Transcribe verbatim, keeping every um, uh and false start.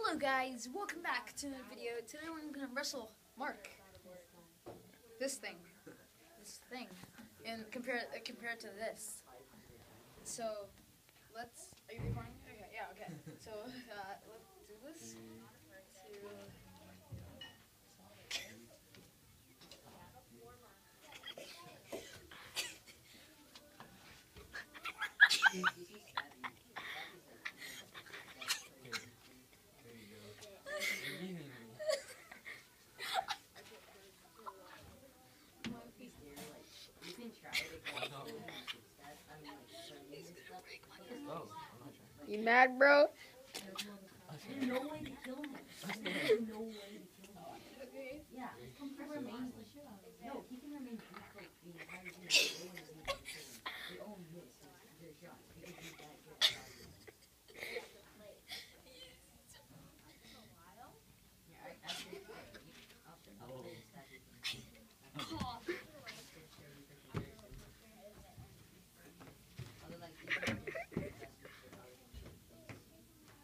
Hello guys, welcome back to another video. Today we're gonna wrestle Mark. This thing. This thing. And compare it uh, compare it to this. So let's are you recording? Okay, yeah, okay. So uh, let's do this. You mad, bro? There's no way to kill him. There's no way to